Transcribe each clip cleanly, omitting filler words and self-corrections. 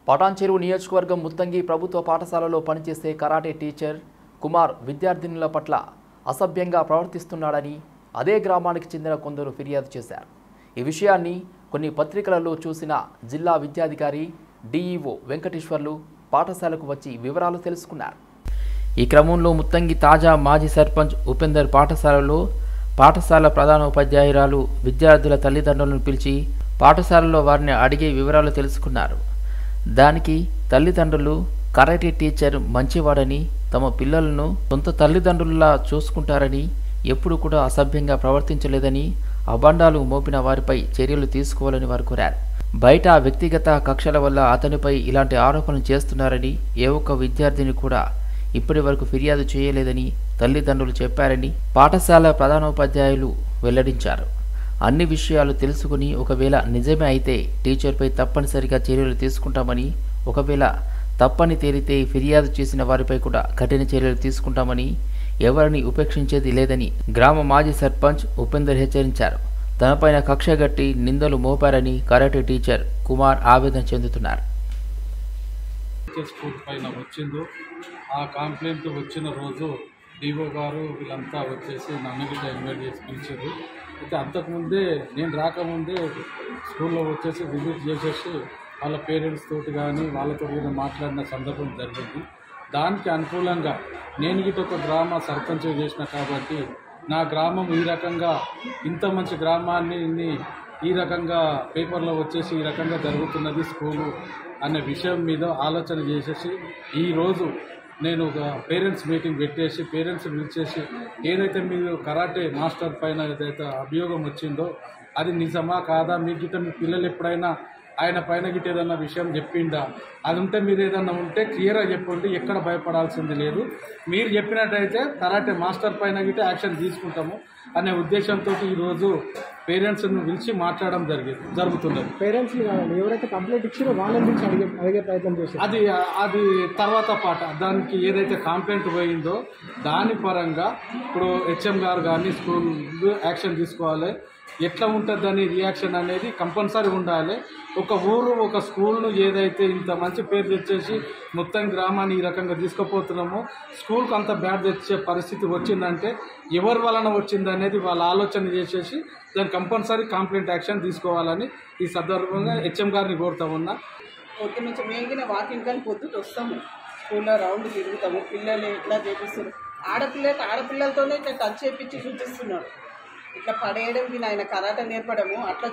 పటాన్చెరు నియోజకవర్గం ముత్తంగి ప్రభుత్వ పాఠశాలలో పనిచేసే కరాటే టీచర్ కుమార్ విద్యార్థినుల పట్ల అసభ్యంగా ప్రవర్తిస్తున్నాడని అదే గ్రామానికి చెందిన కొందరు ఫిర్యాదు చేశారు. ఈ విషయాన్ని కొన్ని పత్రికలలో చూసిన జిల్లా విద్యాధికారి డిఈఓ వెంకటేశ్వర్లు పాఠశాలకు వచ్చి వివరాలు తెలుసుకున్నారు. ఈ క్రమంలో ముత్తంగి తాజా మాజీ సర్పంచ్ ఉపేందర్ పాఠశాల ప్రధానోపాధ్యాయురాలు విద్యార్థుల తల్లిదండ్రులను పిలిచి పాఠశాలలో వారిని అడిగే వివరాలు తెలుసుకున్నారు. దానికి తల్లిదండ్రులు కరాటే టీచర్ మంచివాడని, తమ పిల్లలను సొంత తల్లిదండ్రులలా చూసుకుంటారని, ఎప్పుడు కూడా అసభ్యంగా ప్రవర్తించలేదని, అబండాలు మోపిన వారిపై చర్యలు తీసుకోవాలని వారు కోరారు. బయట వ్యక్తిగత కక్షల వల్ల అతనిపై ఇలాంటి ఆరోపణలు చేస్తున్నారని, ఏ ఒక్క విద్యార్థిని కూడా ఇప్పటి వరకు ఫిర్యాదు చేయలేదని తల్లిదండ్రులు చెప్పారని పాఠశాల ప్రధానోపాధ్యాయులు వెల్లడించారు. అన్ని విషయాలు తెలుసుకుని ఒకవేళ నిజమే అయితే టీచర్పై తప్పనిసరిగా చర్యలు తీసుకుంటామని, ఒకవేళ తప్పని తేలితే ఫిర్యాదు చేసిన వారిపై కూడా కఠిన చర్యలు తీసుకుంటామని, ఎవరిని ఉపేక్షించేది లేదని గ్రామ మాజీ సర్పంచ్ ఉపేందర్ హెచ్చరించారు. తనపైన కక్షగట్టి నిందలు మోపారని కరాటే టీచర్ కుమార్ ఆవేదన చెందుతున్నారు. స్కూల్ పైన వచ్చిందో ఆ కంప్లైంట్ వచ్చిన రోజు డిఓ గారు వీళ్ళంతా వచ్చేసి నన్ను గిట్లా ఇన్వైట్ చేసి పిలిచారు. అయితే అంతకుముందే నేను రాకముందే స్కూల్లో వచ్చేసి విజిట్ చేసేసి వాళ్ళ పేరెంట్స్ తోటి కానీ వాళ్ళతో కూడా మాట్లాడిన సందర్భం జరిగింది. దానికి అనుకూలంగా నేను గిట్ట ఒక గ్రామ సర్పంచ్ చేసిన కాబట్టి నా గ్రామం ఈ రకంగా ఇంత మంచి గ్రామాన్ని ఈ రకంగా పేపర్లో వచ్చేసి ఈ రకంగా జరుగుతున్నది స్కూలు అనే విషయం మీద ఆలోచన చేసేసి ఈరోజు నేను ఒక పేరెంట్స్ మీటింగ్ పెట్టేసి పేరెంట్స్ పిలిచేసి ఏదైతే మీరు కరాటే మాస్టర్ పైన ఏదైతే అభియోగం వచ్చిందో అది నిజమా కాదా, మీకు గిట్ట మీ పిల్లలు ఎప్పుడైనా ఆయన పైన గిట్ట ఏదన్నా విషయం చెప్పిండా, అది ఉంటే మీరు ఏదన్నా ఉంటే క్లియర్గా చెప్పండి, ఎక్కడ భయపడాల్సింది లేదు. మీరు చెప్పినట్టయితే కరాటే మాస్టర్ పైన గిట్ట యాక్షన్ తీసుకుంటాము అనే ఉద్దేశంతో ఈరోజు పేరెంట్స్ను పిలిచి మాట్లాడడం జరుగుతున్నది. పేరెంట్స్ ఎవరైతే కంప్లైంట్ ఇచ్చారో వాళ్ళని పిలిచి అడిగే ప్రయత్నం చేశారు. అది తర్వాత పాట. దానికి ఏదైతే కంప్లైంట్ పోయిందో దాని పరంగా ఇప్పుడు హెచ్ఎం గారు కానీ స్కూల్ యాక్షన్ తీసుకోవాలి. ఎట్లా ఉంటుందని రియాక్షన్ అనేది కంపల్సరీ ఉండాలి. ఒక ఊరు ఒక స్కూల్ను ఏదైతే ఇంత మంచి పేరు తెచ్చేసి మొత్తం గ్రామాన్ని ఈ రకంగా తీసుకుపోతున్నామో స్కూల్కి అంత బ్యాడ్ తెచ్చే పరిస్థితి వచ్చిందంటే ఎవరి వలన వచ్చింది అనేది వాళ్ళు ఆలోచన చేసేసి దాన్ని కంపల్సరీ కంప్లైంట్ యాక్షన్ తీసుకోవాలని ఈ సందర్భంగా హెచ్ఎం గారిని కోరుతా ఉన్నా. పొద్దు నుంచి మేగిన వాకింగ్ కానీ పొద్దుట వస్తాము, స్కూల్లో రౌండ్ తిరుగుతాము, పిల్లలు ఎట్లా చేపిస్తారు, ఆడపిల్లలతోనే ఇట్లా టచ్ చేపించి చూపిస్తున్నాడు, ఇట్లా పడేయడం విని ఆయన కరాటే నేర్పడము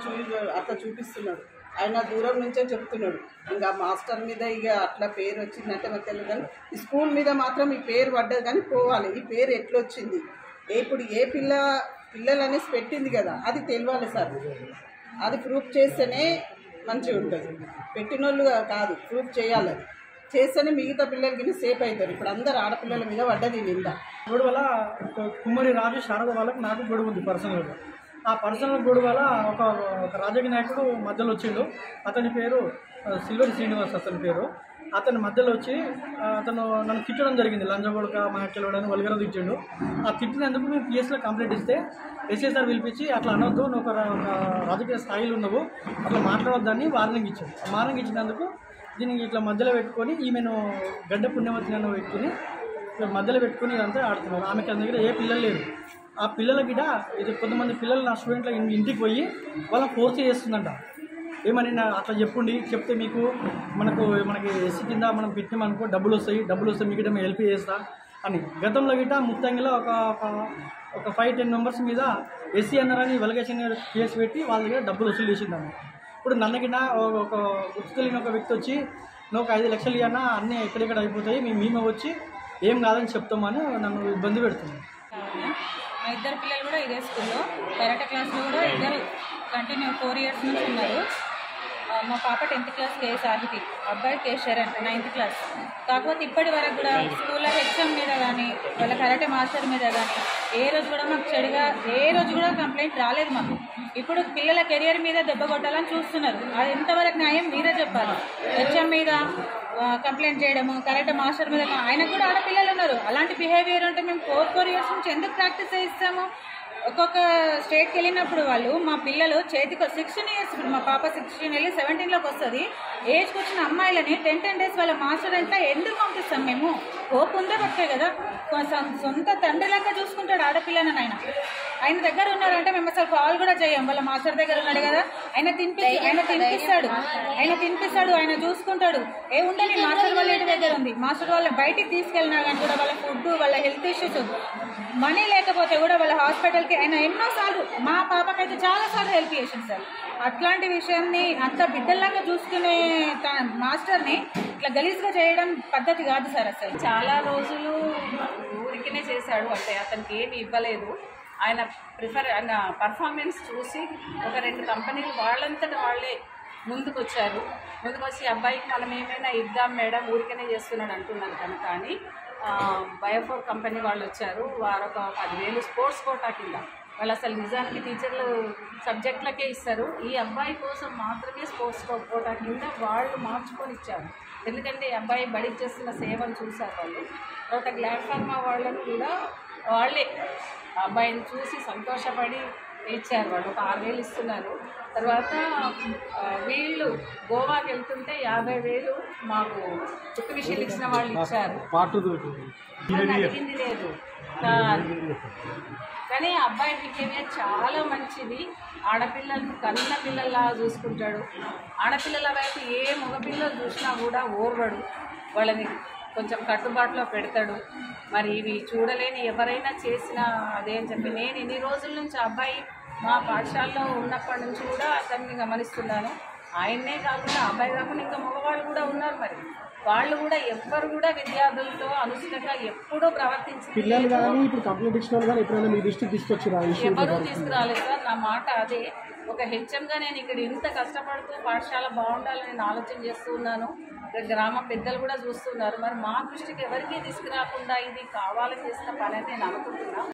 అట్లా చూపిస్తున్నాడు. ఆయన దూరం నుంచే చెప్తున్నాడు. ఇంకా మాస్టర్ మీద ఇక అట్లా పేరు వచ్చిందంటే నాకు తెలియదు, కానీ ఈ స్కూల్ మీద మాత్రం ఈ పేరు పడ్డది. కానీ పోవాలి, ఈ పేరు ఎట్లొచ్చింది, ఇప్పుడు ఏ పిల్లలు అనేసి పెట్టింది కదా అది తెలియాలి సార్. అది ప్రూఫ్ చేస్తేనే మంచిగా ఉంటుంది. పెట్టినోళ్ళు కాదు, ప్రూఫ్ చేయాలి. అది చేస్తేనే మిగతా పిల్లలకి సేఫ్ అవుతారు. ఇప్పుడు అందరు ఆడపిల్లల మీద పడ్డది నింద. గొడవ వల్ల కుమ్మరి రాజు శారద వాళ్ళకి నాకు గొడవ ఉంది పర్సనల్గా. ఆ పర్సనల్ గొడవ వల్ల ఒక రాజకీయ నాయకుడు మధ్యలో వచ్చిండు. అతని పేరు సిల్వరి శ్రీనివాస్ అతని పేరు. అతని మధ్యలో వచ్చి అతను నన్ను తిట్టడం జరిగింది. లంజగొడక మాట్లాడని వల్గర తిట్టిండు. ఆ తిట్టినందుకు మేము పిఎస్లో కంప్లైంట్ ఇస్తే ఎస్ఐ సార్ పిలిపించి అట్లా అనొద్దు, నువ్వు ఒక రాజకీయ స్థాయిలో ఉన్నావు, అట్లా మాట్లాడొద్దని వార్నింగ్ ఇచ్చాడు. వార్నింగ్ ఇచ్చినందుకు దీనికి ఇట్లా మధ్యలో పెట్టుకొని ఈమెను గడ్డ పుణ్యవతి నన్ను పెట్టుకుని మధ్యలో పెట్టుకుని ఇదంతా ఆడుతున్నారు. ఆమెకి అంత దగ్గర ఏ పిల్లలు లేరు. ఆ పిల్లల గిట ఇది కొంతమంది పిల్లలు నా స్టూడెంట్ల ఇంటికి పోయి వాళ్ళని ఫోర్స్ చేస్తుందంట. ఏమని అట్లా చెప్తే మీకు మనకి ఎస్సీ కింద మనం పెట్టినామనుకో డబ్బులు వస్తే మీకు మేము హెల్ప్ చేస్తా అని. గతంలో గిట ముత్తంగిలో ఒక 5-10 మెంబర్స్ మీద ఎస్సీ అన్నారని వెలగేషన్ కేసు పెట్టి వాళ్ళ దగ్గర డబ్బులు వసూలు చేసిందాము. ఇప్పుడు నన్నకినా ఒక గుర్తు తెలియని ఒక వ్యక్తి వచ్చి నువ్వు ఒక 5 లక్షలు ఇవ్వన్నా అన్నీ ఎక్కడెక్కడ అయిపోతాయి, మేమే వచ్చి ఏం కాదని చెప్తామని నన్ను ఇబ్బంది పెడుతున్నాను. మా ఇద్దరు పిల్లలు కూడా ఇదే స్కూల్లో కరాటే క్లాస్లో కూడా ఇద్దరు కంటిన్యూ 4 ఇయర్స్ నుంచి ఉన్నారు. మా పాప 10th క్లాస్ కే సాహితి, అబ్బాయి కే శరణ్ 9th క్లాస్. కాకపోతే ఇప్పటి వరకు కూడా స్కూల్లో హెచ్ఎం మీద కానీ వాళ్ళ కరాటే మాస్టర్ మీద కానీ ఏ రోజు కూడా మాకు చెడుగా కంప్లైంట్ రాలేదు మాకు. ఇప్పుడు పిల్లల కెరియర్ మీద దెబ్బ కొట్టాలని చూస్తున్నారు. అది ఎంతవరకు న్యాయం మీరే చెప్పాలి. హెచ్ఎం మీద కంప్లైంట్ చేయడము, కరాటే మాస్టర్ మీద, ఆయనకు కూడా ఆడపిల్లలు ఉన్నారు. అలాంటి బిహేవియర్ ఉంటే మేము 4 ఇయర్స్ నుంచి ఎందుకు ప్రాక్టీస్ చేయిస్తాము? ఒక్కొక్క స్టేట్కి వెళ్ళినప్పుడు వాళ్ళు మా పిల్లలు చేతికి 16 ఇయర్స్, మా పాప 16 వెళ్ళి 17లోకి వస్తుంది, ఏజ్కి వచ్చిన అమ్మాయిలని 10 days వాళ్ళ మాస్టర్ అంటే ఎందుకు పంపిస్తాం మేము? హోప్ ఉందే పట్టే కదా, సొంత తండ్రిలాగా చూసుకుంటాడు ఆడపిల్లని. ఆయన దగ్గర ఉన్నారంటే మేము అసలు కాల్ కూడా చేయం. వాళ్ళ మాస్టర్ దగ్గర ఉన్నాడు కదా, ఆయన తినిపిస్తాడు, ఆయన చూసుకుంటాడు. ఏ ఉండని మాస్టర్ వాళ్ళ ఇంటి దగ్గర ఉంది, మాస్టర్ వాళ్ళ బయటికి తీసుకెళ్ళినా కానీ కూడా వాళ్ళ ఫుడ్, వాళ్ళ హెల్త్ ఇష్యూస్, మనీ లేకపోతే కూడా వాళ్ళ హాస్పిటల్కి ఆయన ఎన్నోసార్లు, మా పాపకైతే చాలాసార్లు హెల్ప్ చేసింది సార్. అట్లాంటి విషయాన్ని అంత బిడ్డల్లాగా చూసుకునే మాస్టర్ని ఇట్లా గలీజ్గా చేయడం పద్ధతి కాదు సార్. అసలు చాలా రోజులు ఊరికినే చేశాడు, అంటే అతనికి ఏమి ఇవ్వలేదు. ఆయన ఆయన పర్ఫార్మెన్స్ చూసి ఒక 2 కంపెనీలు వాళ్ళంతటి వాళ్ళే ముందుకు వచ్చి అబ్బాయికి మనం ఏమైనా ఇద్దాం మేడం, ఊరికనే చేస్తున్నాడు అంటున్నాను కనుక అని బయోఫోర్ కంపెనీ వాళ్ళు వచ్చారు. వారు ఒక 10,000 స్పోర్ట్స్ కోటా కింద, వాళ్ళు అసలు నిజానికి టీచర్లు సబ్జెక్టులకే ఇస్తారు, ఈ అబ్బాయి కోసం మాత్రమే స్పోర్ట్స్ కోటా కింద వాళ్ళు మార్చుకొని ఇచ్చారు. ఎందుకంటే ఈ అబ్బాయి బడికి చేస్తున్న సేవను చూశారు వాళ్ళు. తర్వాత గ్లాడ్ ఫార్మా వాళ్ళని కూడా వాళ్ళే అబ్బాయిని చూసి సంతోషపడి ఇచ్చారు, వాళ్ళు ఒక 6,000 ఇస్తున్నారు. తర్వాత వీళ్ళు గోవాకి వెళ్తుంటే 50,000 మాకు చుట్టు విషయాలు ఇచ్చిన వాళ్ళు ఇచ్చారు. అడిగింది లేదు కానీ అబ్బాయి బిహేవియర్ చాలా మంచిది. ఆడపిల్లలను కన్న పిల్లల్లా చూసుకుంటాడు. ఆడపిల్లల వైపు ఏ మగపిల్లలు చూసినా కూడా ఓర్వడు, వాళ్ళని కొంచెం కట్టుబాటులో పెడతాడు. మరి ఇవి చూడలేని ఎవరైనా చేసినా అదే అని చెప్పి నేను ఇన్ని రోజుల నుంచి అబ్బాయి మా పాఠశాలలో ఉన్నప్పటి నుంచి కూడా అతన్ని గమనిస్తున్నాను. ఆయన్నే కాకుండా అబ్బాయి కాకుండా ఇంకా మగవాళ్ళు కూడా ఉన్నారు, మరి వాళ్ళు కూడా ఎవ్వరు కూడా విద్యార్థులతో అనుచితంగా ఎప్పుడూ ప్రవర్తించారు. ఎవరూ తీసుకురాలేదు సార్. నా మాట అదే, ఒక హెచ్ఎంగా నేను ఇక్కడ ఇంత కష్టపడుతూ పాఠశాల బాగుండాలని నేను ఆలోచన చేస్తూ ఉన్నాను. గ్రామ పెద్దలు కూడా చూస్తున్నారు. మరి మా దృష్టికి ఎవరికీ తీసుకురాకుండా ఇది కావాలని చేసిన పని అని నేను అనుకుంటున్నాను.